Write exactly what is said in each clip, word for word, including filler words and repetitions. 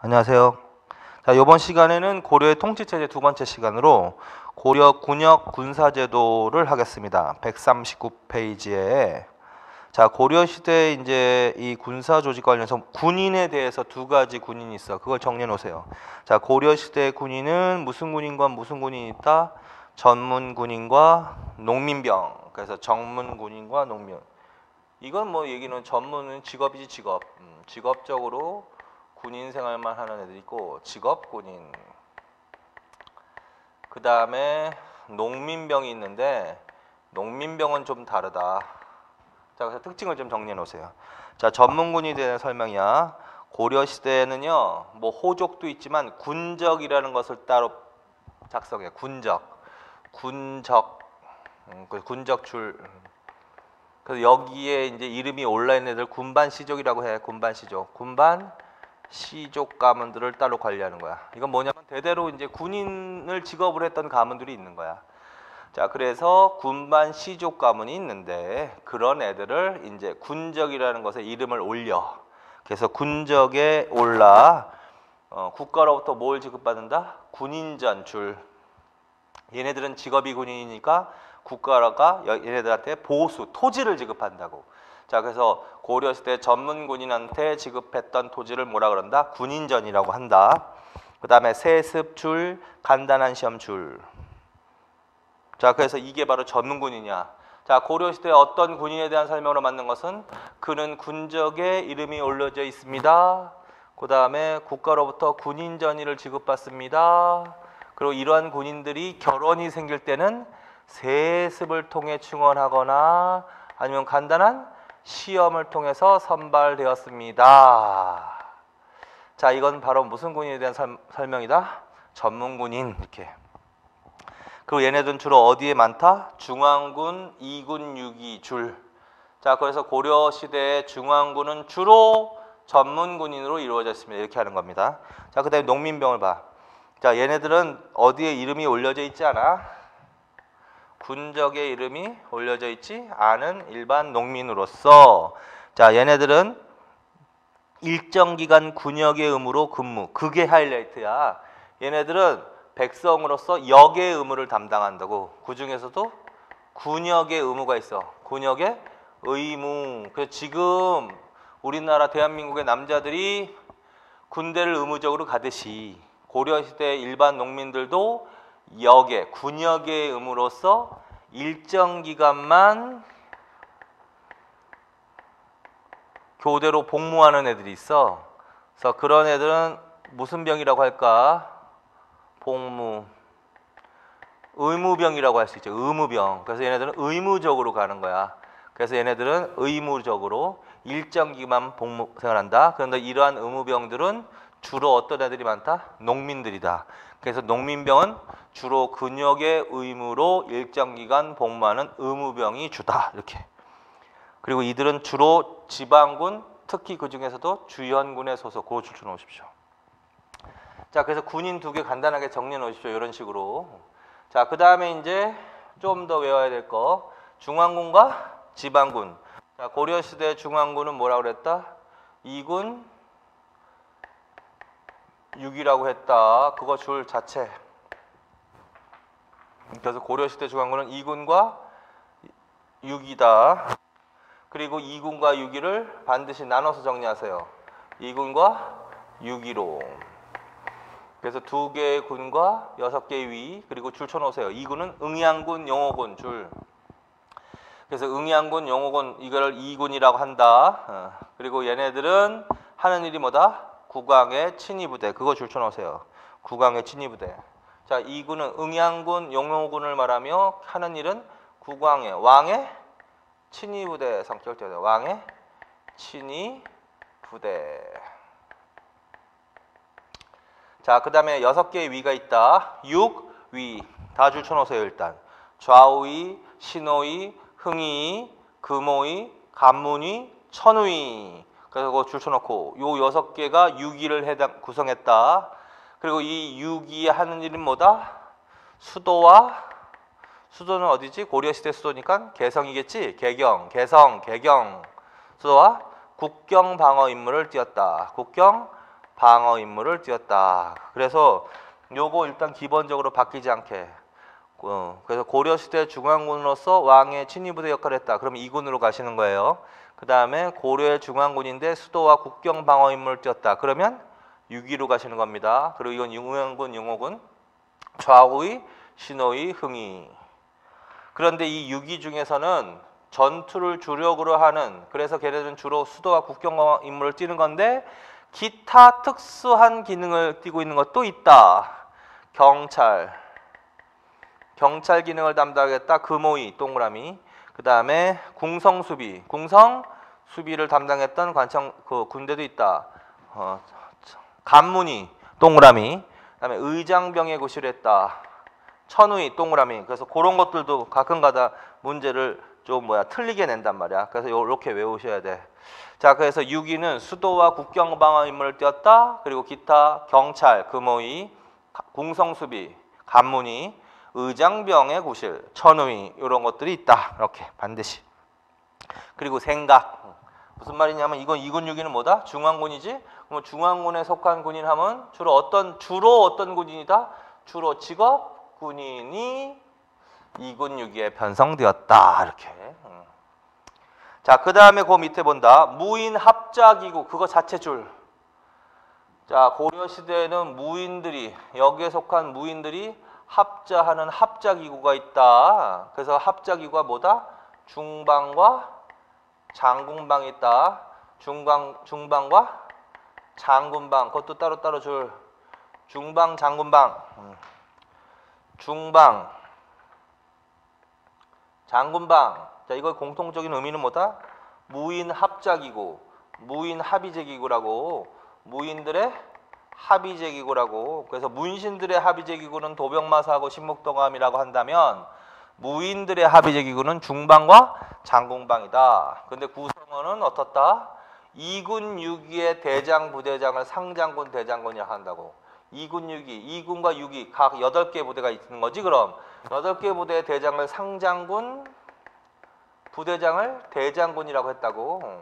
안녕하세요. 자, 이번 시간에는 고려의 통치체제 두 번째 시간으로 고려 군역 군사제도를 하겠습니다. 백삼십구 페이지에 자, 고려 시대 이제 이 군사 조직 관련해서 군인에 대해서 두 가지 군인이 있어. 그걸 정리해 놓으세요. 자, 고려 시대 군인은 무슨 군인과 무슨 군인이 있다? 전문 군인과 농민병. 그래서 정문 군인과 농민. 이건 뭐 얘기는 전문은 직업이지 직업. 음, 직업적으로 군인 생활만 하는 애들이 있고 직업 군인. 그 다음에 농민병이 있는데 농민병은 좀 다르다. 자, 그래서 특징을 좀 정리해 놓으세요. 자, 전문군에 대한 설명이야. 고려 시대에는요, 뭐 호족도 있지만 군적이라는 것을 따로 작성해. 군적, 군적, 음, 그 군적줄. 그래서 여기에 이제 이름이 올라 있는 애들 군반 시족이라고 해. 군반 시족, 군반 시족 가문들을 따로 관리하는 거야. 이건 뭐냐면 대대로 이제 군인을 직업으로 했던 가문들이 있는 거야. 자, 그래서 군반 시족 가문이 있는데 그런 애들을 이제 군적이라는 것에 이름을 올려. 그래서 군적에 올라 어, 국가로부터 뭘 지급받는다? 군인전 줄. 얘네들은 직업이 군인이니까 국가가 얘네들한테 보수, 토지를 지급한다고. 자, 그래서 고려시대 전문 군인한테 지급했던 토지를 뭐라 그런다? 군인전이라고 한다. 그 다음에 세습줄, 간단한 시험줄. 자, 그래서 이게 바로 전문 군인이야. 자, 고려시대 어떤 군인에 대한 설명으로 만든 것은 그는 군적에 이름이 올려져 있습니다. 그 다음에 국가로부터 군인 전의를 지급받습니다. 그리고 이러한 군인들이 결혼이 생길 때는 세습을 통해 충원하거나 아니면 간단한 시험을 통해서 선발되었습니다. 자, 이건 바로 무슨 군인에 대한 설, 설명이다? 전문 군인. 이렇게. 그리고 얘네들은 주로 어디에 많다? 중앙군, 이군, 육이 줄. 자, 그래서 고려 시대의 중앙군은 주로 전문 군인으로 이루어져 있습니다. 이렇게 하는 겁니다. 자, 그다음에 농민병을 봐. 자, 얘네들은 어디에 이름이 올려져 있지 않아? 군적의 이름이 올려져 있지 않은 일반 농민으로서, 자, 얘네들은 일정 기간 군역의 의무로 근무. 그게 하이라이트야. 얘네들은 백성으로서 역의 의무를 담당한다고. 그 중에서도 군역의 의무가 있어. 군역의 의무. 그래서 지금 우리나라 대한민국의 남자들이 군대를 의무적으로 가듯이 고려시대 일반 농민들도 역의, 군역의 의무로서 일정 기간만 교대로 복무하는 애들이 있어. 그래서 그런 애들은 무슨 병이라고 할까? 복무, 의무병이라고 할 수 있죠. 의무병. 그래서 얘네들은 의무적으로 가는 거야. 그래서 얘네들은 의무적으로 일정 기간 복무 생활한다. 그런데 이러한 의무병들은 주로 어떤 애들이 많다? 농민들이다. 그래서 농민병은 주로 근역의 의무로 일정 기간 복무하는 의무병이 주다. 이렇게. 그리고 이들은 주로 지방군, 특히 그 중에서도 주연군에 소속. 그거 추천해 놓으십시오. 자, 그래서 군인 두 개 간단하게 정리해 놓으십시오. 이런 식으로. 자, 그 다음에 이제 좀 더 외워야 될 거. 중앙군과 지방군. 자, 고려시대 중앙군은 뭐라고 그랬다? 이군, 육이라고 했다. 그거 줄 자체. 그래서 고려시대 중앙군은 이군과 육이다. 그리고 이군과 육이를 반드시 나눠서 정리하세요. 이군과 육이로. 그래서 두 개의 군과 여섯 개의 위, 그리고 줄 쳐놓으세요. 이군은 응양군, 용호군 줄. 그래서 응양군, 용호군 이걸 이군이라고 한다. 어. 그리고 얘네들은 하는 일이 뭐다? 국왕의 친위부대. 그거 줄 쳐놓으세요. 국왕의 친위부대. 자, 이군은 응양군, 용호군을 말하며 하는 일은 국왕의, 왕의 친위부대 성격되다. 왕의 친위부대. 자, 그 다음에 여섯 개의 위가 있다. 육, 위. 다 줄 쳐놓으세요. 일단 좌우위, 신호위, 흥위, 금호위, 간문위, 천위. 그래서 그거 줄 쳐놓고 요 여섯 개가 육위를 해당 구성했다. 그리고 이 육위 하는 일은 뭐다? 수도와 수도는 어디지? 고려시대 수도니까 개성이겠지? 개경, 개성, 개경. 수도와 국경 방어 임무를 띄었다. 국경 방어 임무를 띄었다. 그래서 요거 일단 기본적으로 바뀌지 않게. 어, 그래서 고려시대 중앙군으로서 왕의 친위부대 역할을 했다. 그럼 이 군으로 가시는 거예요. 그 다음에 고려의 중앙군인데 수도와 국경 방어 임무를 띄었다. 그러면 육 위로 가시는 겁니다. 그리고 이건 용영군, 용호군, 좌우위, 신호위, 흥위. 그런데 이 육 위 중에서는 전투를 주력으로 하는, 그래서 걔네들은 주로 수도와 국경 방어 임무를 띄는 건데 기타 특수한 기능을 띄고 있는 것도 있다. 경찰, 경찰 기능을 담당하겠다. 금호위, 동그라미. 그 다음에 궁성수비, 궁성수비를 담당했던 관청 그 군대도 있다. 어, 간문이, 동그라미. 그 다음에 의장병의 고시를 했다. 천우위, 동그라미. 그래서 그런 것들도 가끔가다 문제를 좀 뭐야 틀리게 낸단 말이야. 그래서 이렇게 외우셔야 돼. 자, 그래서 육 위는 수도와 국경 방어 임무를 띄었다. 그리고 기타 경찰, 금호위, 궁성수비, 간문이, 의장병의 구실, 천우위 이런 것들이 있다. 이렇게 반드시. 그리고 생각. 무슨 말이냐면 이건 이 군 육 위는 뭐다? 중앙군이지. 그럼 중앙군에 속한 군인 하면 주로 어떤 주로 어떤 군인이다? 주로 직업 군인이 이 군 육 위에 편성되었다. 이렇게. 자, 그 다음에 그 밑에 본다. 무인 합자기구, 그거 자체 줄. 자, 고려시대에는 무인들이, 여기에 속한 무인들이 합자하는 합자기구가 있다. 그래서 합자기구가 뭐다? 중방과 장군방이 있다. 중방, 중방과 장군방, 그것도 따로따로 줄. 중방, 장군방. 중방, 장군방. 자, 이거 공통적인 의미는 뭐다? 무인 합자기구, 무인 합의제기구라고. 무인들의 합의제기구라고. 그래서 문신들의 합의제기구는 도병마사하고 신목도감이라고 한다면 무인들의 합의제기구는 중방과 장군방이다. 근데 구성원은 어떻다? 이 군 육 위의 대장 부대장을 상장군 대장군이라고 한다고. 이 군 육 위, 이 군과 육 위 각 여덟 개 부대가 있는 거지. 그럼 여덟 개 부대의 대장을 상장군, 부대장을 대장군이라고 했다고.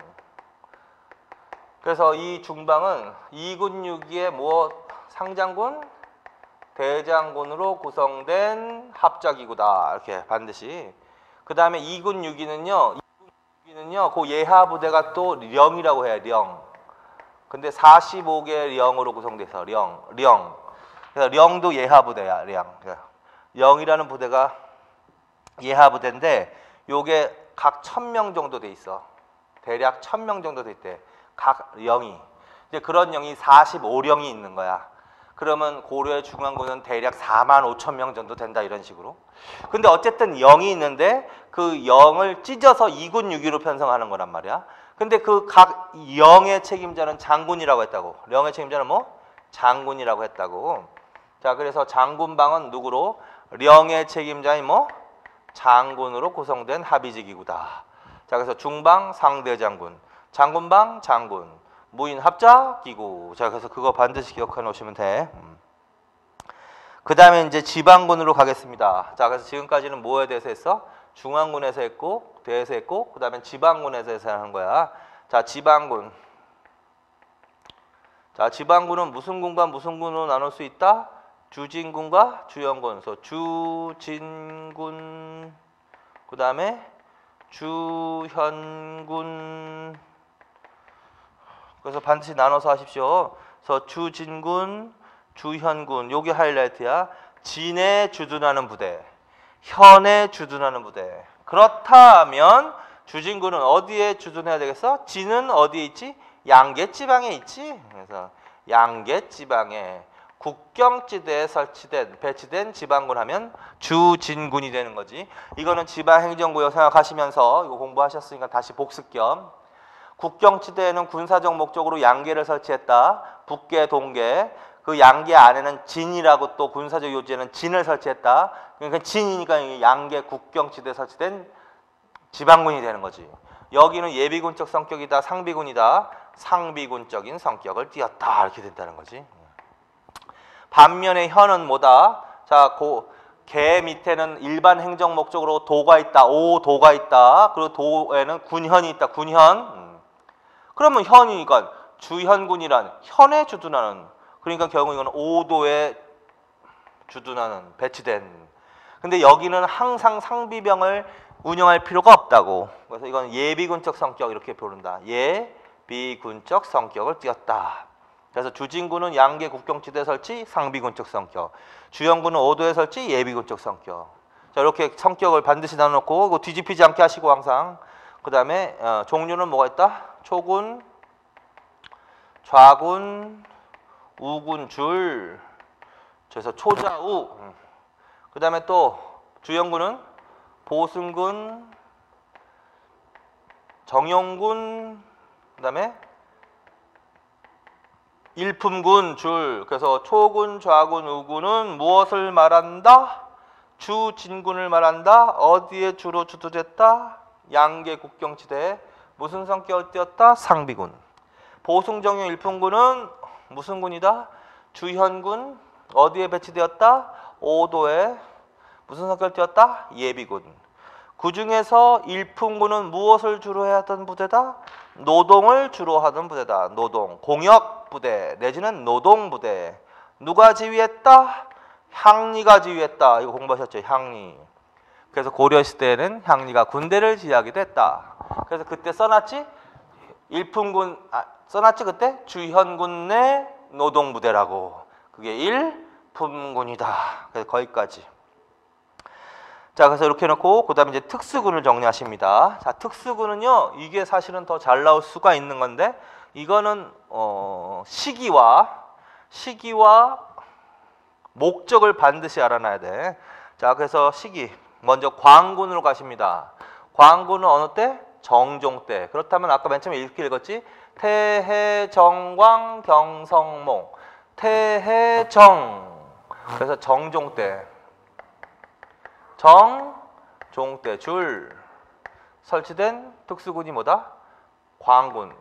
그래서 이 중방은 이 군 육 위의 뭐 상장군, 대장군으로 구성된 합자기구다. 이렇게 반드시. 그 다음에 이 군 육 위는요, 이 군 육 위는요, 그 예하 부대가 또 령이라고 해요. 령. 근데 사십오 개의 령으로 구성돼서 령, 령. 그래서 령도 예하 부대야. 령. 령이라는 부대가 예하 부대인데 요게 각 천 명 정도 돼 있어. 대략 천 명 정도 돼 있대. 각 령이. 이제 그런 령이 사십오 령이 있는 거야. 그러면 고려의 중앙군은 대략 사만 오천 명 정도 된다. 이런 식으로. 근데 어쨌든 영이 있는데 그 영을 찢어서 이 군 육 위로 편성하는 거란 말이야. 근데 그 각 영의 책임자는 장군이라고 했다고. 영의 책임자는 뭐? 장군이라고 했다고. 자, 그래서 장군방은 누구로? 령의 책임자인 뭐? 장군으로 구성된 합의제기구다. 자, 그래서 중방 상대장군, 장군방 장군, 무인 합자기구. 자, 그래서 그거 반드시 기억해 놓으시면 돼. 음. 그 다음에 이제 지방군으로 가겠습니다. 자, 그래서 지금까지는 뭐에 대해서 했어? 중앙군에서 했고, 대해서 했고, 그 다음에 지방군에서 해서 하는 거야. 자, 지방군. 자, 지방군은 무슨 군과 무슨 군으로 나눌 수 있다? 주진군과 주현군. 그래서 주진군, 그 다음에 주현군. 그래서 반드시 나눠서 하십시오. 그래서 주진군, 주현군. 요게 하이라이트야. 진에 주둔하는 부대, 현에 주둔하는 부대. 그렇다면 주진군은 어디에 주둔해야 되겠어? 진은 어디에 있지? 양계지방에 있지. 그래서 양계지방에 국경지대에 설치된 배치된 지방군 하면 주진군이 되는 거지. 이거는 지방행정구역 생각하시면서 이거 공부하셨으니까 다시 복습 겸. 국경지대에는 군사적 목적으로 양계를 설치했다. 북계, 동계. 그 양계 안에는 진이라고 또 군사적 요지에는 진을 설치했다. 그러니까 진이니까 양계 국경지대에 설치된 지방군이 되는 거지. 여기는 예비군적 성격이다. 상비군이다. 상비군적인 성격을 띄었다. 이렇게 된다는 거지. 반면에 현은 뭐다? 자, 고, 개 밑에는 일반 행정 목적으로 도가 있다. 오 도가 있다. 그리고 도에는 군현이 있다. 군현. 음. 그러면 현이니까 주현군이란 현에 주둔하는, 그러니까 결국 이거는 오도에 주둔하는 배치된. 근데 여기는 항상 상비병을 운영할 필요가 없다고. 그래서 이건 예비군적 성격 이렇게 부른다. 예비군적 성격을 띄었다. 그래서 주진군은 양계 국경지대 설치 상비군적 성격, 주현군은 오도에 설치 예비군적 성격. 자, 이렇게 성격을 반드시 나눠놓고 이거 뒤집히지 않게 하시고 항상. 그 다음에 어, 종류는 뭐가 있다? 초군, 좌군, 우군, 줄. 그래서 초좌우. 그 다음에 또 주현군은 보승군, 정용군, 그 다음에 일품군, 줄. 그래서 초군, 좌군, 우군은 무엇을 말한다? 주진군을 말한다. 어디에 주로 주둔했다? 양계 국경지대에. 무슨 성격을 띄었다? 상비군. 보승, 정용, 일품군은 무슨 군이다? 주현군. 어디에 배치되었다? 오도에. 무슨 성격을 띄었다? 예비군. 그 중에서 일품군은 무엇을 주로 해야 하던 부대다? 노동을 주로 하던 부대다. 노동, 공역 부대 내지는 노동 부대. 누가 지휘했다? 향리가 지휘했다. 이거 공부하셨죠? 향리. 그래서 고려시대에는 향리가 군대를 지휘하기도 했다. 그래서 그때 써놨지? 일품군, 아, 써놨지 그때? 주현군 내 노동부대라고. 그게 일품군이다. 그래서 거기까지. 자, 그래서 이렇게 해놓고 그 다음에 이제 특수군을 정리하십니다. 자, 특수군은요, 이게 사실은 더 잘 나올 수가 있는 건데, 이거는 어, 시기와 시기와 목적을 반드시 알아놔야 돼. 자, 그래서 시기 먼저 광군으로 가십니다. 광군은 어느 때? 정종 때. 그렇다면 아까 맨 처음에 이렇게 읽었지? 태해정광 경성몽. 태해정. 그래서 정종 때. 정종 때 줄 설치된 특수군이 뭐다? 광군.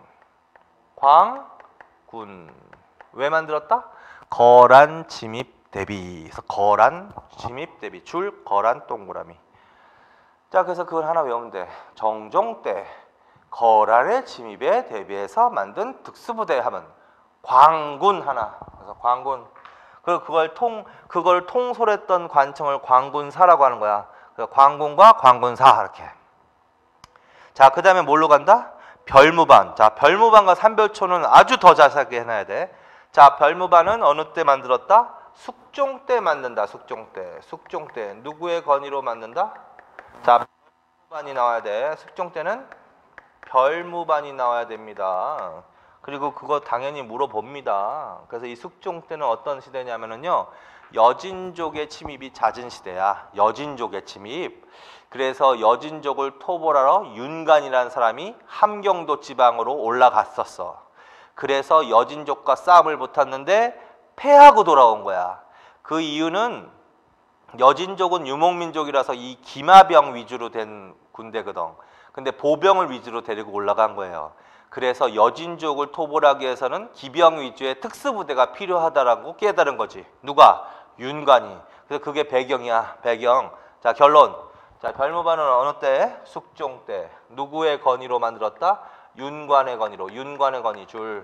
광군. 왜 만들었다? 거란 침입 대비. 그래서 거란 침입 대비. 줄 거란 동그라미. 자, 그래서 그걸 하나 외우면 돼. 정종 때 거란의 침입에 대비해서 만든 특수부대 하면 광군 하나. 그래서 광군. 그리고 그걸 통 그걸 통솔했던 관청을 광군사라고 하는 거야. 그래서 광군과 광군사 이렇게. 자, 그다음에 뭘로 간다? 별무반. 자, 별무반과 삼별초는 아주 더 자세하게 해놔야 돼. 자, 별무반은 어느 때 만들었다? 숙종 때 만든다. 숙종 때. 숙종 때 누구의 건의로 만든다? 자, 별무반이 나와야 돼. 숙종 때는 별무반이 나와야 됩니다. 그리고 그거 당연히 물어봅니다. 그래서 이 숙종 때는 어떤 시대냐면은요, 여진족의 침입이 잦은 시대야. 여진족의 침입. 그래서 여진족을 토벌하러 윤관이라는 사람이 함경도 지방으로 올라갔었어. 그래서 여진족과 싸움을 붙었는데 패하고 돌아온 거야. 그 이유는 여진족은 유목민족이라서 이 기마병 위주로 된 군대거든. 근데 보병을 위주로 데리고 올라간 거예요. 그래서 여진족을 토벌하기 위해서는 기병 위주의 특수부대가 필요하다라고 깨달은 거지. 누가? 윤관이. 그래서 그게 배경이야. 배경. 자, 결론. 자, 별무반은 어느 때? 숙종 때. 누구의 건의로 만들었다? 윤관의 건의로. 윤관의 건의 줄.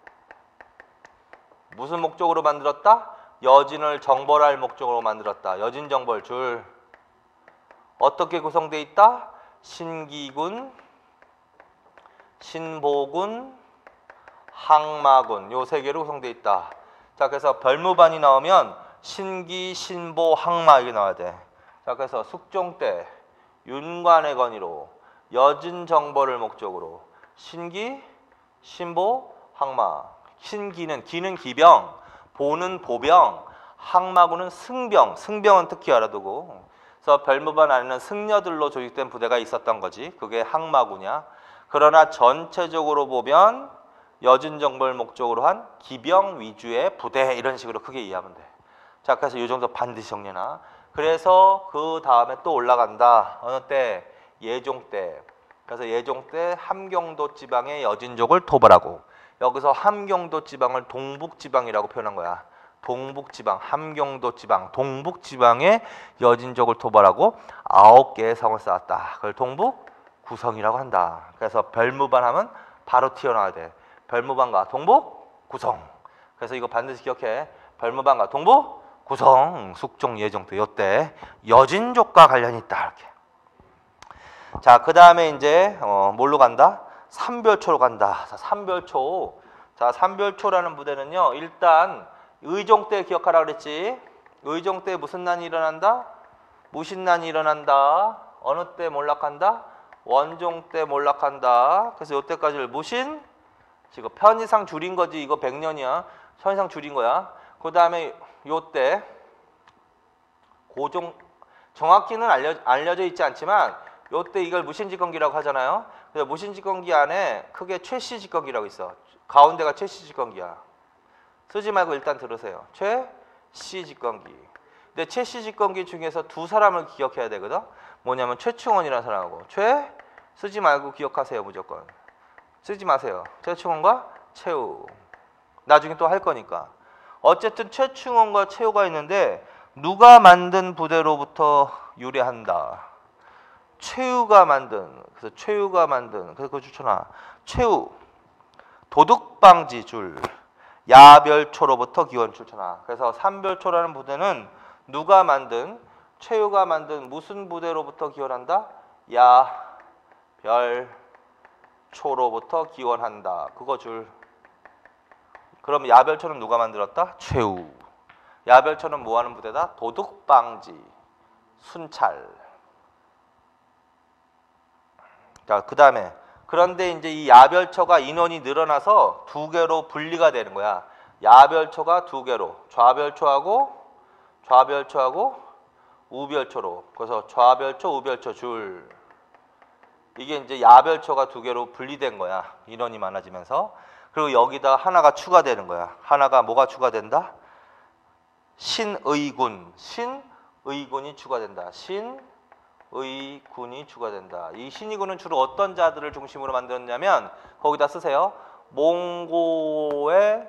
무슨 목적으로 만들었다? 여진을 정벌할 목적으로 만들었다. 여진 정벌 줄. 어떻게 구성되어 있다? 신기군, 신보군, 항마군. 요 세 개로 구성되어 있다. 자, 그래서 별무반이 나오면 신기, 신보, 항마 이게 나와야 돼. 자, 그래서 숙종 때 윤관의 건의로 여진 정벌을 목적으로 신기, 신보, 항마. 신기는 기는 기병, 보는 보병, 항마군은 승병. 승병은 특히 알아두고. 그래서 별무반 안에는 승려들로 조직된 부대가 있었던 거지. 그게 항마군이야. 그러나 전체적으로 보면 여진 정벌 목적으로 한 기병 위주의 부대 이런 식으로 크게 이해하면 돼. 자, 그래서 이 정도 반드시 정리해놔. 그래서 그 다음에 또 올라간다. 어느 때? 예종 때. 그래서 예종 때 함경도 지방의 여진족을 토벌하고, 여기서 함경도 지방을 동북지방이라고 표현한 거야. 동북지방, 함경도 지방, 동북지방의 여진족을 토벌하고 아홉 개의 성을 쌓았다. 그걸 동북 구성이라고 한다. 그래서 별무반하면 바로 튀어나와야 돼. 별무반과 동북 구성. 그래서 이거 반드시 기억해. 별무반과 동북 구성, 숙종 예정도 요때 여진족과 관련이 있다 이렇게. 자, 그 다음에 이제 어, 뭘로 간다? 삼별초로 간다. 자, 삼별초. 자, 삼별초라는 부대는요. 일단 의종 때 기억하라 그랬지. 의종 때 무슨 난이 일어난다? 무신난이 일어난다. 어느 때 몰락한다? 원종 때 몰락한다. 그래서 요때까지를 무신. 지금 편의상 줄인 거지. 이거 백 년이야. 편의상 줄인 거야. 그 다음에 요때 고종 정확히는 알려, 알려져 있지 않지만 요때 이걸 무신직건기라고 하잖아요. 그래서 무신직건기 안에 크게 최씨직건기라고 있어. 가운데가 최씨직건기야. 쓰지 말고 일단 들으세요. 최씨직건기. 근데 최씨직건기 중에서 두 사람을 기억해야 되거든. 뭐냐면 최충원이라는 사람하고 최 쓰지 말고 기억하세요. 무조건 쓰지 마세요. 최충원과 최우. 나중에 또 할 거니까. 어쨌든 최충원과 최우가 있는데 누가 만든 부대로부터 유래한다. 최우가 만든. 그래서 최우가 만든. 그래서 그거 추천하. 최우 도둑방지줄 야별초로부터 기원 출천하. 그래서 삼별초라는 부대는 누가 만든? 최우가 만든 무슨 부대로부터 기원한다? 야별초로부터 기원한다. 그거 줄. 그럼 야별초는 누가 만들었다? 최우. 야별초는 뭐하는 부대다? 도둑방지, 순찰. 자, 그 다음에 그런데 이제 이 야별초가 인원이 늘어나서 두 개로 분리가 되는 거야. 야별초가 두 개로. 좌별초하고 좌별초하고 우별초로. 그래서 좌별초, 우별초 줄. 이게 이제 야별초가 두 개로 분리된 거야. 인원이 많아지면서. 그리고 여기다 하나가 추가되는 거야. 하나가 뭐가 추가된다? 신의군. 신의군이 추가된다. 신의군이 추가된다. 이 신의군은 주로 어떤 자들을 중심으로 만들었냐면 거기다 쓰세요. 몽고의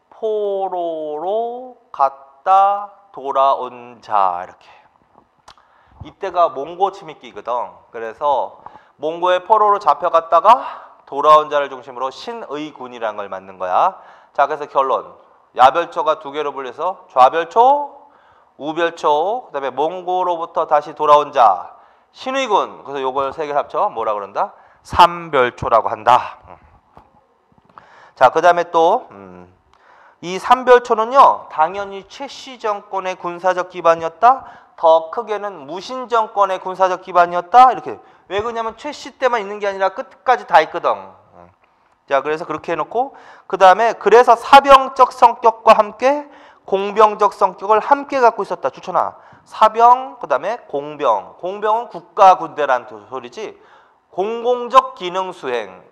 포로로 갔다 돌아온 자 이렇게. 이때가 몽고 침입기거든. 그래서 몽고의 포로로 잡혀갔다가 돌아온 자를 중심으로 신의군이라는 걸 만든 거야. 자, 그래서 결론. 야별초가 두 개로 분려서 좌별초, 우별초, 그 다음에 몽고로부터 다시 돌아온 자, 신의군. 그래서 요걸 세 개 합쳐 뭐라 그런다? 삼별초라고 한다. 자, 그 다음에 또 음, 이 삼별초는요. 당연히 최씨 정권의 군사적 기반이었다. 더 크게는 무신 정권의 군사적 기반이었다. 이렇게. 왜 그러냐면 최씨 때만 있는 게 아니라 끝까지 다 있거든. 자, 그래서 그렇게 해놓고 그 다음에 그래서 사병적 성격과 함께 공병적 성격을 함께 갖고 있었다. 추천하. 사병, 그 다음에 공병. 공병은 국가 군대라는 소리지. 공공적 기능 수행.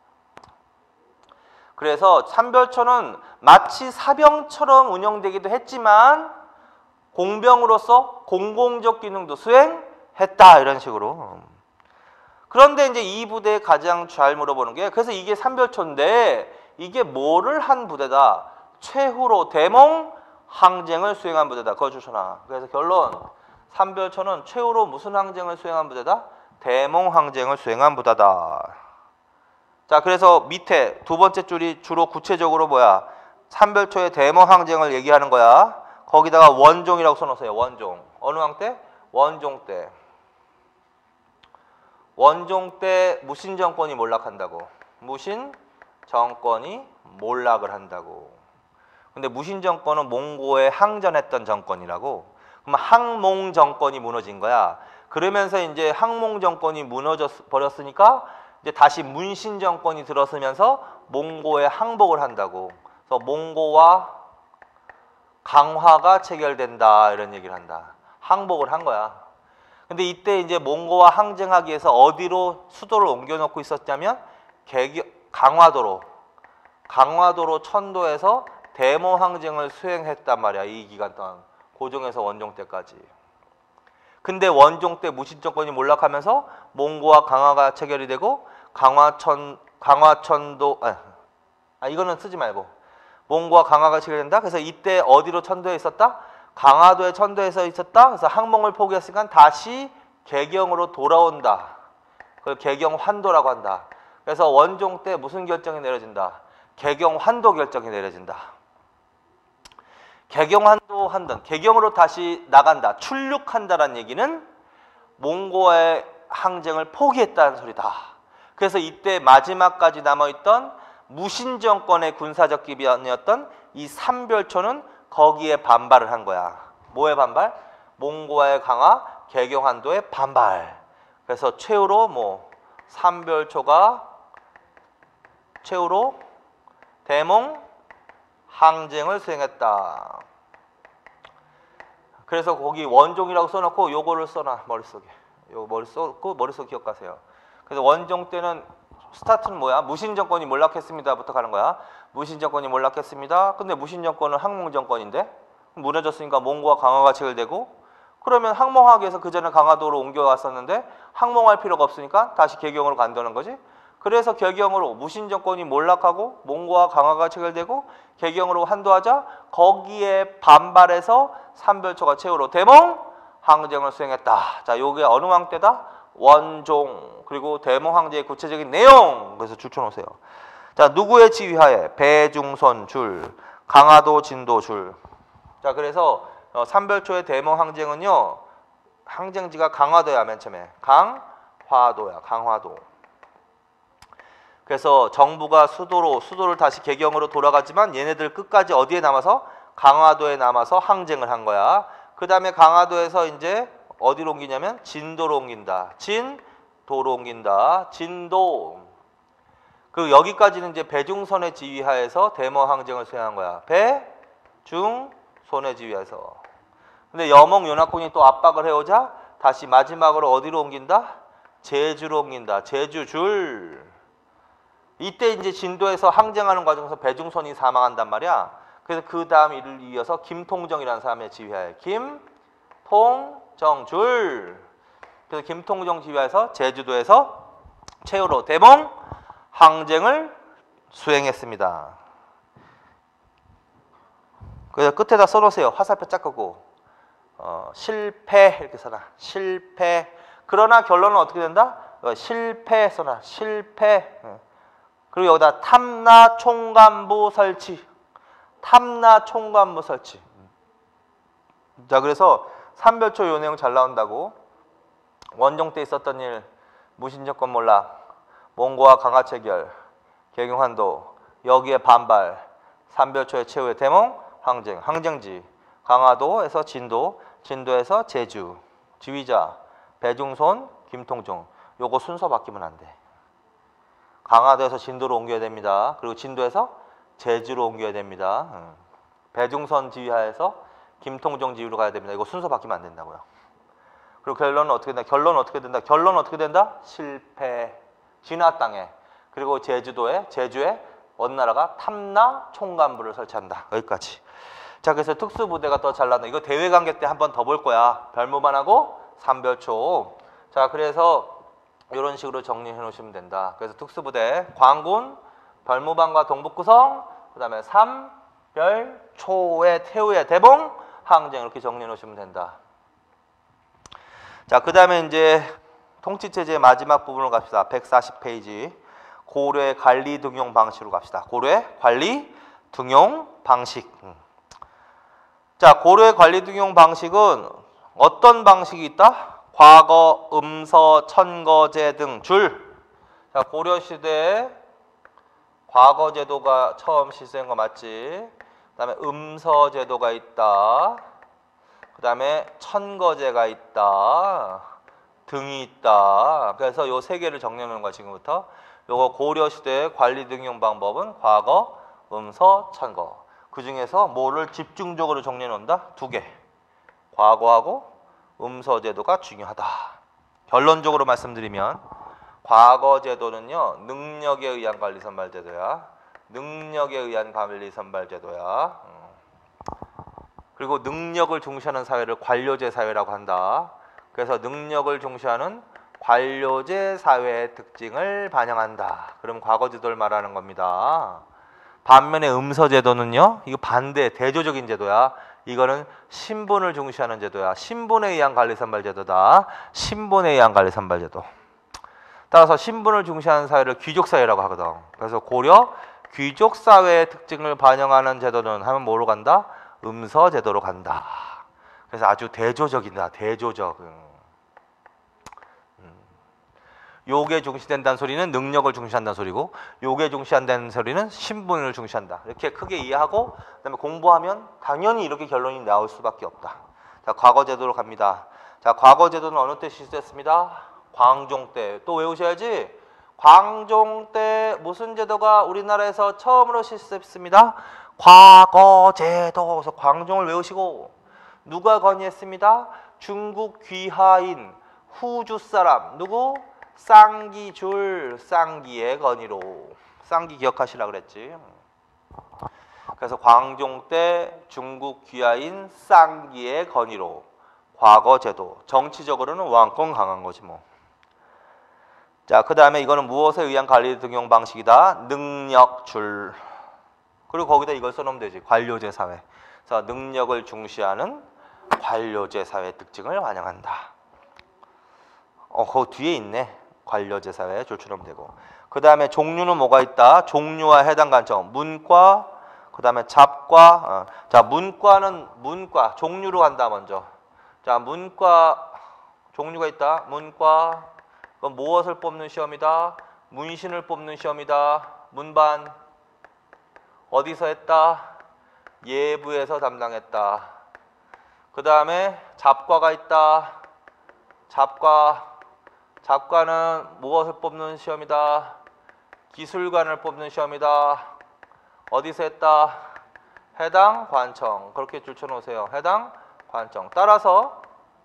그래서 삼별초는 마치 사병처럼 운영되기도 했지만 공병으로서 공공적 기능도 수행했다. 이런 식으로. 그런데 이제 이 부대에 가장 잘 물어보는 게 그래서 이게 삼별초인데 이게 뭐를 한 부대다? 최후로 대몽 항쟁을 수행한 부대다. 그거 주셔놔. 그래서 결론. 삼별초는 최후로 무슨 항쟁을 수행한 부대다? 대몽 항쟁을 수행한 부대다. 자, 그래서 밑에 두 번째 줄이 주로 구체적으로 뭐야? 삼별초의 대몽 항쟁을 얘기하는 거야. 거기다가 원종이라고 써놓으세요. 원종. 어느 왕 때? 원종 때. 원종 때 무신 정권이 몰락한다고. 무신 정권이 몰락을 한다고. 근데 무신 정권은 몽고에 항전했던 정권이라고. 그럼 항몽 정권이 무너진 거야. 그러면서 이제 항몽 정권이 무너져 버렸으니까 이제 다시 문신 정권이 들어서면서 몽고에 항복을 한다고. 그래서 몽고와 강화가 체결된다 이런 얘기를 한다. 항복을 한 거야. 근데 이때 이제 몽고와 항쟁하기 위해서 어디로 수도를 옮겨놓고 있었냐면 개교, 강화도로 강화도로 천도에서 대몽 항쟁을 수행했단 말이야. 이 기간 동안 고종에서 원종 때까지. 근데 원종 때 무신 정권이 몰락하면서 몽고와 강화가 체결이 되고 강화천 강화천도 아, 아 이거는 쓰지 말고 몽고와 강화가 체결된다. 그래서 이때 어디로 천도에 있었다? 강화도에 천도에서 있었다. 그래서 항몽을 포기했으니까 다시 개경으로 돌아온다. 그걸 개경환도라고 한다. 그래서 원종 때 무슨 결정이 내려진다? 개경 환도 결정이 내려진다. 개경 환도 한다. 개경으로 다시 나간다. 출륙한다라는 얘기는 몽고의 항쟁을 포기했다는 소리다. 그래서 이때 마지막까지 남아있던 무신 정권의 군사적 기반이었던 이 삼별초는 거기에 반발을 한 거야. 뭐의 반발? 몽고의 강화, 개경 환도의 반발. 그래서 최후로 뭐 삼별초가 최후로 대몽 항쟁을 수행했다. 그래서 거기 원종이라고 써놓고 요거를 써놔 머릿속에. 요거 머리 써고 머릿속 기억하세요. 그래서 원종 때는 스타트는 뭐야? 무신정권이 몰락했습니다부터 가는 거야. 무신정권이 몰락했습니다. 근데 무신정권은 항몽정권인데 무너졌으니까 몽고와 강화가 체결되고, 그러면 항몽하기에서 그 전에 강화도로 옮겨왔었는데 항몽할 필요가 없으니까 다시 개경으로 간다는 거지. 그래서 개경으로 무신정권이 몰락하고 몽고와 강화가 체결되고 개경으로 환도하자 거기에 반발해서 삼별초가 최후로 대몽 항쟁을 수행했다. 자, 요게 어느 왕 때다? 원종. 그리고 대몽 항쟁의 구체적인 내용 그래서 줄쳐놓으세요. 자, 누구의 지휘하에? 배중선 줄, 강화도 진도 줄. 자, 그래서 어, 삼별초의 대몽 항쟁은요, 항쟁지가 강화도야. 맨 처음에 강화도야. 강화도. 그래서 정부가 수도로 수도를 다시 개경으로 돌아가지만 얘네들 끝까지 어디에 남아서? 강화도에 남아서 항쟁을 한 거야. 그 다음에 강화도에서 이제 어디로 옮기냐면 진도로 옮긴다. 진도로 옮긴다. 진도. 그 여기까지는 이제 배중선의 지휘하에서 대몽 항쟁을 수행한 거야. 배중선의 지휘하에서. 근데 여몽 연합군이 또 압박을 해오자 다시 마지막으로 어디로 옮긴다? 제주로 옮긴다. 제주줄. 이때 이제 진도에서 항쟁하는 과정에서 배중선이 사망한단 말이야. 그래서 그 다음 이를 이어서 김통정이라는 사람의 지휘하에 김통정줄. 그래서 김통정 지휘하에서 제주도에서 최후로 대몽 항쟁을 수행했습니다. 그래서 끝에다 써놓으세요. 화살표 짝하고 어, 실패 이렇게 써놔. 실패. 그러나 결론은 어떻게 된다? 어, 실패 써놔. 실패. 그리고 여기다 탐나 총관부 설치. 탐나 총관부 설치. 자, 그래서 삼별초 요 내용 잘 나온다고. 원종 때 있었던 일, 무신정권 몰락, 몽고와 강화 체결, 개경환도, 여기에 반발, 삼별초의 최후의 대몽 항쟁, 항쟁지, 강화도에서 진도, 진도에서 제주, 지휘자 배중손, 김통종. 요거 순서 바뀌면 안 돼. 강화도에서 진도로 옮겨야 됩니다. 그리고 진도에서 제주로 옮겨야 됩니다. 배중선 지휘하에서 김통정 지휘로 가야 됩니다. 이거 순서 바뀌면 안 된다고요. 그리고 결론은 어떻게 된다? 결론은 어떻게 된다? 결론은 어떻게 된다? 실패. 진화 땅에. 그리고 제주도에, 제주에 어느 나라가 탐나 총관부를 설치한다. 여기까지. 자, 그래서 특수부대가 더 잘난다. 이거 대외관계 때 한 번 더 볼 거야. 별무반하고 삼별초. 자, 그래서 이런 식으로 정리해 놓으시면 된다. 그래서 특수부대, 광군, 별무반과 동북구성, 그 다음에 삼별초의 태후의 대봉 항쟁 이렇게 정리해 놓으시면 된다. 자, 그 다음에 이제 통치체제의 마지막 부분으로 갑시다. 백사십 페이지. 고려의 관리 등용 방식으로 갑시다. 고려의 관리 등용 방식. 자, 고려의 관리 등용 방식은 어떤 방식이 있다? 과거, 음서, 천거제 등 줄. 자, 고려시대에 과거제도가 처음 시행된 거 맞지? 그 다음에 음서제도가 있다. 그 다음에 천거제가 있다. 등이 있다. 그래서 요 세 개를 정리해 놓는 거야, 지금부터. 요거 고려시대의 관리 등용 방법은 과거, 음서, 천거. 그 중에서 뭐를 집중적으로 정리해 놓는다? 두 개. 과거하고 음서제도가 중요하다. 결론적으로 말씀드리면 과거제도는요, 능력에 의한 관리 선발 제도야. 능력에 의한 관리 선발 제도야. 그리고 능력을 중시하는 사회를 관료제 사회라고 한다. 그래서 능력을 중시하는 관료제 사회의 특징을 반영한다. 그럼 과거제도를 말하는 겁니다. 반면에 음서제도는요, 이거 반대, 대조적인 제도야. 이거는 신분을 중시하는 제도야. 신분에 의한 관리 선발 제도다. 신분에 의한 관리 선발 제도. 따라서 신분을 중시하는 사회를 귀족 사회라고 하거든. 그래서 고려 귀족 사회의 특징을 반영하는 제도는 하면 뭐로 간다? 음서 제도로 간다. 그래서 아주 대조적이다. 대조적. 음. 요게 중시된다는 소리는 능력을 중시한다는 소리고, 요게 중시한다는 소리는 신분을 중시한다. 이렇게 크게 이해하고 그다음에 공부하면 당연히 이렇게 결론이 나올 수밖에 없다. 자, 과거 제도로 갑니다. 자, 과거 제도는 어느 때 실시됐습니다? 광종 때. 또 외우셔야지. 광종 때 무슨 제도가 우리나라에서 처음으로 실시됐습니다? 과거 제도. 그래서 광종을 외우시고, 누가 건의했습니다? 중국 귀하인 후주 사람 누구? 쌍기줄, 쌍기의 건의로. 쌍기 기억하시라 그랬지. 그래서 광종 때 중국 귀하인 쌍기의 건의로 과거 제도. 정치적으로는 왕권 강한 거지 뭐. 자, 그 다음에 이거는 무엇에 의한 관리 등용 방식이다? 능력줄. 그리고 거기다 이걸 써놓으면 되지. 관료제 사회. 그래서 능력을 중시하는 관료제 사회의 특징을 반영한다. 어, 그 뒤에 있네. 관료제 사회 줄처럼 되고. 그 다음에 종류는 뭐가 있다? 종류와 해당 관점. 문과, 그 다음에 잡과. 어. 자, 문과는 문과. 종류로 간다 먼저. 자, 문과 종류가 있다. 문과. 그건 무엇을 뽑는 시험이다? 문신을 뽑는 시험이다. 문반. 어디서 했다? 예부에서 담당했다. 그 다음에 잡과가 있다. 잡과. 잡과는 무엇을 뽑는 시험이다? 기술관을 뽑는 시험이다. 어디서 했다? 해당 관청. 그렇게 줄쳐 놓으세요. 해당 관청. 따라서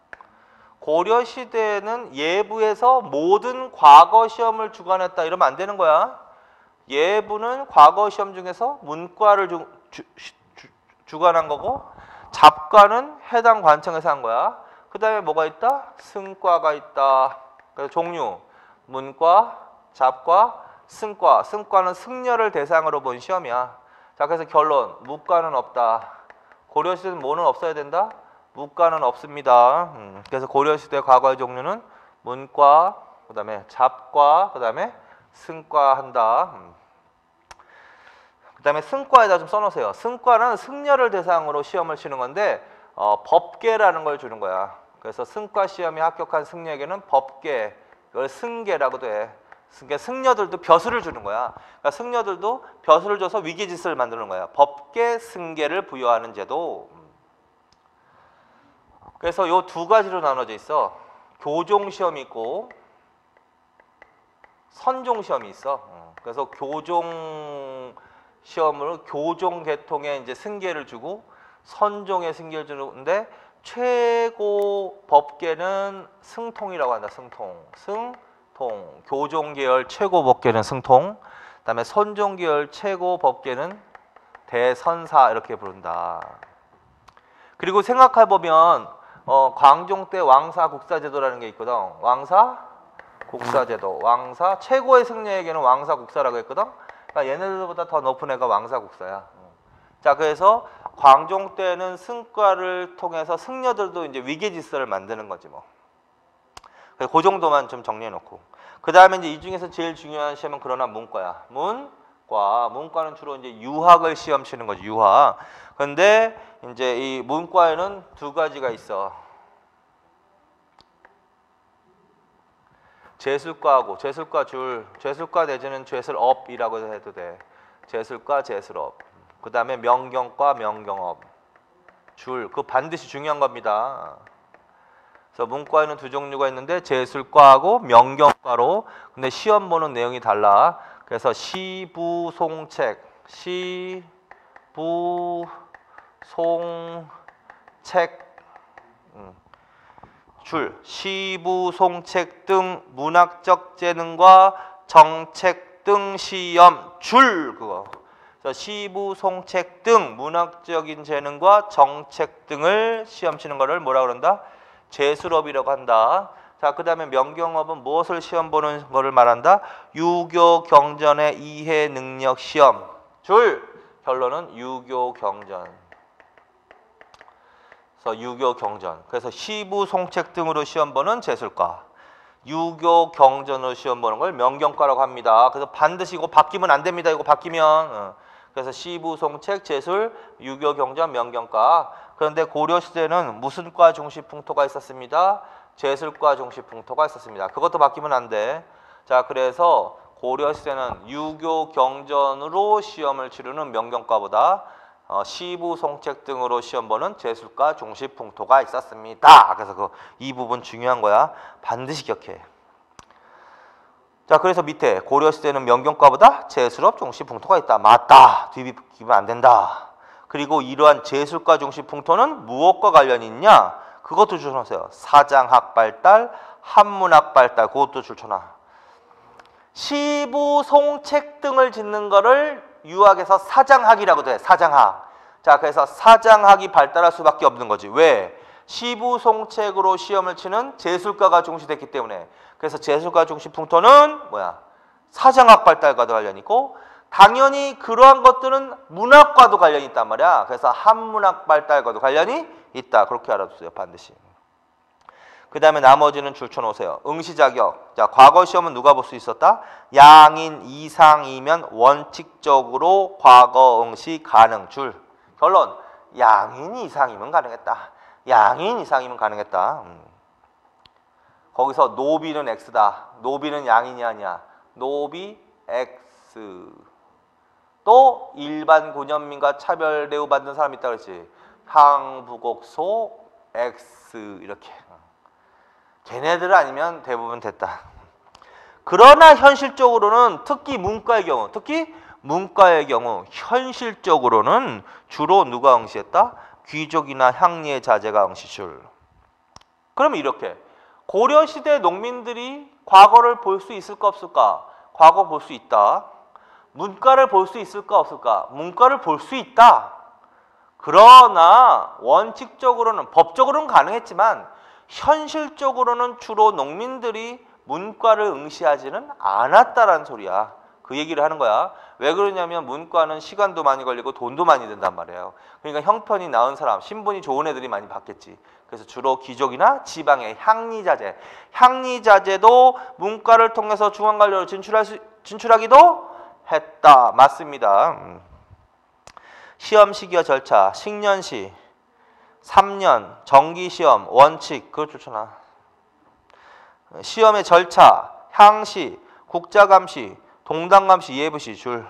고려시대에는 예부에서 모든 과거 시험을 주관했다. 이러면 안 되는 거야. 예부는 과거 시험 중에서 문과를 주, 주, 주, 주관한 거고, 잡과는 해당 관청에서 한 거야. 그 다음에 뭐가 있다? 승과가 있다. 그래서 종류, 문과, 잡과, 승과. 승과는 승려를 대상으로 본 시험이야. 자, 그래서 결론, 무과는 없다. 고려시대는 뭐는 없어야 된다? 무과는 없습니다. 음, 그래서 고려시대 과거의 종류는 문과, 그 다음에 잡과, 그 다음에 승과 한다. 음. 그 다음에 승과에다 좀 써놓으세요. 승과는 승려를 대상으로 시험을 치는 건데 어, 법계라는 걸 주는 거야. 그래서 승과 시험에 합격한 승려에게는 법계, 이걸 승계라고도 해. 그러니까 승려들도 벼슬을 주는 거야. 그러니까 승려들도 벼슬을 줘서 위계질서를 만드는 거야. 법계, 승계를 부여하는 제도. 그래서 요 두 가지로 나눠져 있어. 교종 시험이 있고 선종 시험이 있어. 그래서 교종 시험으로 교종 계통에 이제 승계를 주고 선종에 승계를 주는데 최고 법계는 승통이라고 한다. 승통. 승통. 교종 계열 최고 법계는 승통. 그다음에 선종 계열 최고 법계는 대선사 이렇게 부른다. 그리고 생각해 보면 어, 광종 때 왕사 국사제도라는 게 있거든. 왕사 국사제도. 왕사 최고의 승려에게는 왕사 국사라고 했거든. 그러니까 얘네들보다 더 높은 애가 왕사 국사야. 자, 그래서 광종 때는 승과를 통해서 승려들도 이제 위계 질서를 만드는 거지 뭐. 그 정도만 좀 정리해 놓고. 그 다음에 이제 이 중에서 제일 중요한 시험은 그러나 문과야. 문과. 문과는 주로 이제 유학을 시험 치는 거지. 유학. 근데 이제 이 문과에는 두 가지가 있어. 제술과하고 제술과 줄. 제술과 내지는 제술업이라고 해도 돼. 제술과 제술업. 그 다음에 명경과 명경업. 줄. 그거 반드시 중요한 겁니다. 그래서 문과에는 두 종류가 있는데 제술과하고 명경과로. 근데 시험 보는 내용이 달라. 그래서 시부송책. 시부송책. 음. 줄. 시부송책 등 문학적 재능과 정책 등 시험. 줄. 그거. 시부송책 등 문학적인 재능과 정책 등을 시험 치는 거를 뭐라 그런다? 제술업이라고 한다. 자, 그 다음에 명경업은 무엇을 시험 보는 거를 말한다? 유교 경전의 이해 능력 시험. 줄. 결론은 유교 경전. 그래서 유교 경전. 그래서 시부송책 등으로 시험 보는 제술과. 유교 경전으로 시험 보는 걸 명경과라고 합니다. 그래서 반드시 이거 바뀌면 안 됩니다. 이거 바뀌면. 어. 그래서 시부송책, 제술, 유교 경전, 명경과. 그런데 고려 시대는 무슨 과 중시풍토가 있었습니다. 제술과 중시풍토가 있었습니다. 그것도 바뀌면 안 돼. 자, 그래서 고려 시대는 유교 경전으로 시험을 치르는 명경과보다 어, 시부 송책 등으로 시험 보는 제술과 중시풍토가 있었습니다. 그래서 그 이 부분 중요한 거야. 반드시 기억해. 자, 그래서 밑에 고려 시대는 명경과보다 제술업 중시풍토가 있다. 맞다. 뒤집히면 안 된다. 그리고 이러한 제술과 중시풍토는 무엇과 관련이 있냐? 그것도 줄쳐놓으세요. 사장학 발달, 한문학 발달. 그것도 줄쳐놔. 시부 송책 등을 짓는 거를 유학에서 사장학이라고도 해. 사장학. 자, 그래서 사장학이 발달할 수밖에 없는 거지. 왜? 시부 송책으로 시험을 치는 제술과가 중시됐기 때문에. 그래서 제술과 중시풍토는 뭐야? 사장학 발달과도 관련이 있고, 당연히 그러한 것들은 문학과도 관련이 있단 말이야. 그래서 한문학 발달과도 관련이 있다. 그렇게 알아두세요. 반드시. 그 다음에 나머지는 줄 쳐놓으세요. 응시 자격. 자, 과거 시험은 누가 볼 수 있었다? 양인 이상이면 원칙적으로 과거 응시 가능. 줄. 결론. 양인 이상이면 가능했다. 양인 이상이면 가능했다. 음. 거기서 노비는 X다. 노비는 양인이 아니야. 노비 X. 또 일반 군현민과 차별 대우받는 사람이 있다 그랬지. 향부곡소 X 이렇게. 걔네들 아니면 대부분 됐다. 그러나 현실적으로는 특히 문과의 경우, 특히 문과의 경우 현실적으로는 주로 누가 응시했다? 귀족이나 향리의 자제가 응시줄. 그러면 이렇게 고려시대 농민들이 과거를 볼 수 있을까 없을까? 과거 볼 수 있다. 문과를 볼 수 있을까 없을까? 문과를 볼 수 있다. 그러나 원칙적으로는 법적으로는 가능했지만 현실적으로는 주로 농민들이 문과를 응시하지는 않았다라는 소리야. 그 얘기를 하는 거야. 왜 그러냐면 문과는 시간도 많이 걸리고 돈도 많이 든단 말이에요. 그러니까 형편이 나은 사람, 신분이 좋은 애들이 많이 받겠지. 그래서 주로 귀족이나 지방의 향리자재, 향리자재도 문과를 통해서 중앙관료로 진출할 수, 진출하기도 했다. 맞습니다. 음. 시험 시기와 절차, 식년시, 삼 년, 정기시험, 원칙, 그걸 쫓아나. 시험의 절차, 향시, 국자감시, 동당감시, 예부시, 줄.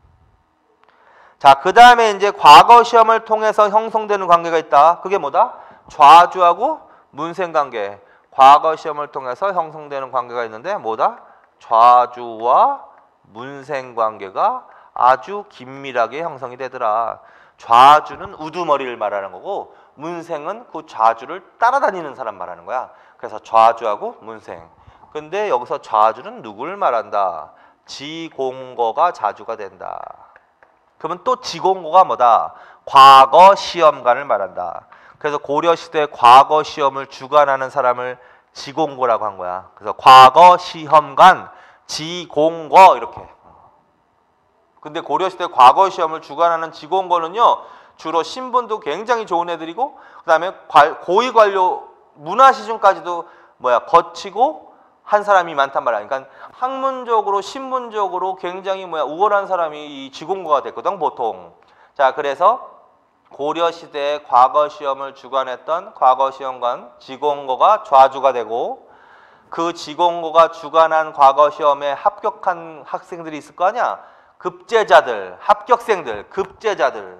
자, 그 다음에 이제 과거 시험을 통해서 형성되는 관계가 있다. 그게 뭐다? 좌주하고 문생관계. 과거 시험을 통해서 형성되는 관계가 있는데 뭐다? 좌주와 문생관계가 아주 긴밀하게 형성이 되더라. 좌주는 우두머리를 말하는 거고 문생은 그 좌주를 따라다니는 사람 말하는 거야. 그래서 좌주하고 문생. 근데 여기서 좌주는 누구를 말한다? 지공거가 자주가 된다. 그러면 또 지공거가 뭐다? 과거 시험관을 말한다. 그래서 고려시대 과거 시험을 주관하는 사람을 지공거라고 한 거야. 그래서 과거 시험관, 지공거 이렇게. 근데 고려시대 과거 시험을 주관하는 지공거는요, 주로 신분도 굉장히 좋은 애들이고, 그 다음에 고위 관료 문화시중까지도 뭐야 거치고 한 사람이 많단 말이야. 그러니까 학문적으로 신분적으로 굉장히 뭐야 우월한 사람이 이 지공거가 됐거든 보통. 자, 그래서 고려 시대의 과거 시험을 주관했던 과거 시험관 지공거가 좌주가 되고, 그 지공거가 주관한 과거 시험에 합격한 학생들이 있을 거 아니야. 급제자들, 합격생들, 급제자들,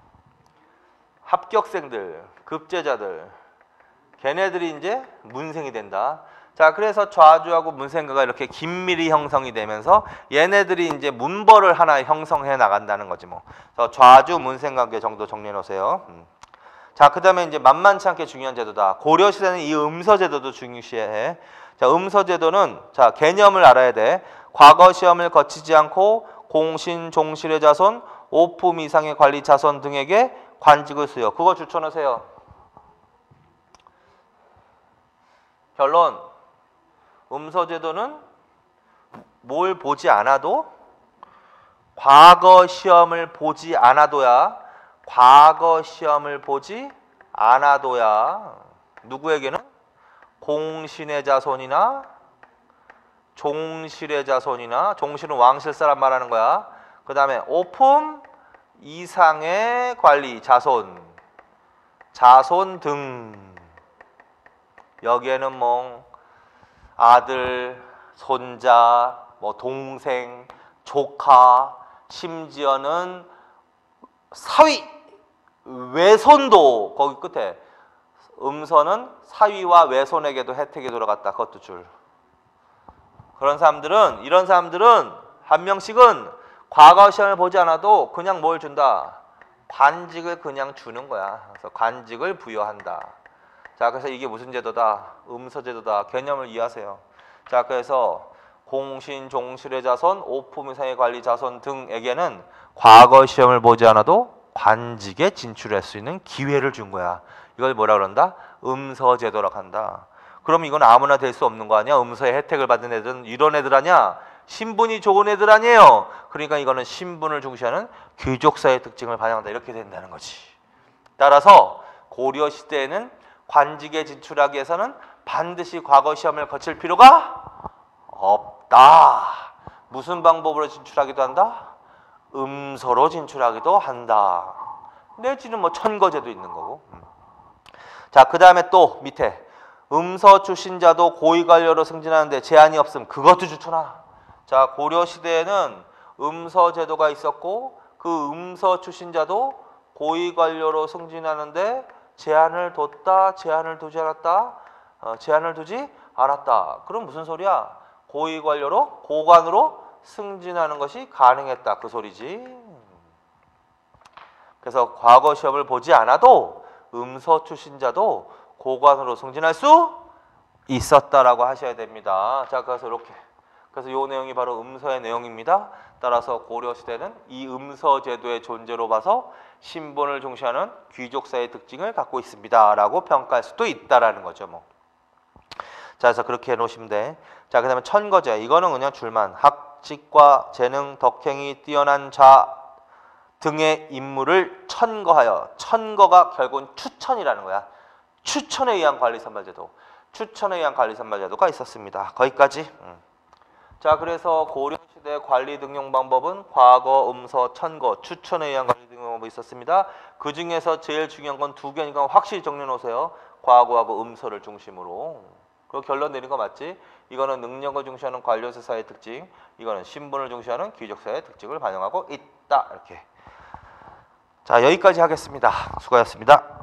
합격생들, 급제자들. 걔네들이 이제 문생이 된다. 자, 그래서 좌주하고 문생과가 이렇게 긴밀히 형성이 되면서 얘네들이 이제 문벌을 하나 형성해 나간다는 거지 뭐. 그래서 좌주 문생관계 정도 정리해 놓으세요. 음. 자, 그 다음에 이제 만만치 않게 중요한 제도다. 고려 시대는 이 음서 제도도 중요시해. 자, 음서 제도는 자 개념을 알아야 돼. 과거 시험을 거치지 않고 공신, 종실의 자손, 오품 이상의 관리 자손 등에게 관직을 수여. 그거 줄쳐놓으세요. 결론. 음서제도는 뭘 보지 않아도, 과거 시험을 보지 않아도야, 과거 시험을 보지 않아도야 누구에게는 공신의 자손이나 종실의 자손이나 종실은 왕실 사람 말하는 거야. 그 다음에 오품 이상의 관리 자손 자손 등 여기에는 뭐 아들, 손자, 뭐 동생, 조카, 심지어는 사위, 외손도 거기 끝에 음서는 사위와 외손에게도 혜택이 돌아갔다. 그것도 줄. 그런 사람들은 이런 사람들은 한 명씩은 과거 시험을 보지 않아도 그냥 뭘 준다? 관직을 그냥 주는 거야. 그래서 관직을 부여한다. 자, 그래서 이게 무슨 제도다? 음서제도다. 개념을 이해하세요. 자, 그래서 공신, 종실의 자손, 오품 이상의 관리 자손 등에게는 과거 시험을 보지 않아도 관직에 진출할 수 있는 기회를 준 거야. 이걸 뭐라 그런다? 음서제도라고 한다. 그럼 이건 아무나 될 수 없는 거 아니야? 음서의 혜택을 받은 애들은 이런 애들 아니야? 신분이 좋은 애들 아니에요? 그러니까 이거는 신분을 중시하는 귀족사의 특징을 반영한다. 이렇게 된다는 거지. 따라서 고려 시대에는 관직에 진출하기 위해서는 반드시 과거 시험을 거칠 필요가 없다. 무슨 방법으로 진출하기도 한다? 음서로 진출하기도 한다. 내지는 뭐 천거제도 있는 거고. 자, 그 다음에 또 밑에 음서 출신자도 고위관료로 승진하는데 제한이 없음. 그것도 좋잖아. 자, 고려 시대에는 음서 제도가 있었고 그 음서 출신자도 고위관료로 승진하는데 제한을 뒀다, 제한을 두지 않았다, 어, 제한을 두지 않았다. 그럼 무슨 소리야? 고위관료로 고관으로 승진하는 것이 가능했다. 그 소리지. 그래서 과거 시험을 보지 않아도 음서 출신자도 고관으로 승진할 수 있었다라고 하셔야 됩니다. 자, 그래서 이렇게. 그래서 이 내용이 바로 음서의 내용입니다. 따라서 고려 시대는 이 음서 제도의 존재로 봐서 신분을 중시하는 귀족사의 특징을 갖고 있습니다라고 평가할 수도 있다라는 거죠. 뭐. 자, 그래서 그렇게 해놓으시면 돼. 자, 그다음에 천거제. 이거는 그냥 줄만. 학직과 재능, 덕행이 뛰어난 자 등의 인물을 천거하여. 천거가 결국은 추천이라는 거야. 추천에 의한 관리선발제도. 추천에 의한 관리선발제도가 있었습니다. 거기까지. 음. 자, 그래서 고려시대 관리 등용 방법은 과거, 음서, 천거, 추천에 의한 관리 등용 방법이 있었습니다. 그 중에서 제일 중요한 건 두 개니까 확실히 정리해 놓으세요. 과거하고 음서를 중심으로. 그 결론 내린 거 맞지? 이거는 능력을 중시하는 관료사의 특징, 이거는 신분을 중시하는 귀족사의 특징을 반영하고 있다. 이렇게. 자, 여기까지 하겠습니다. 수고하셨습니다.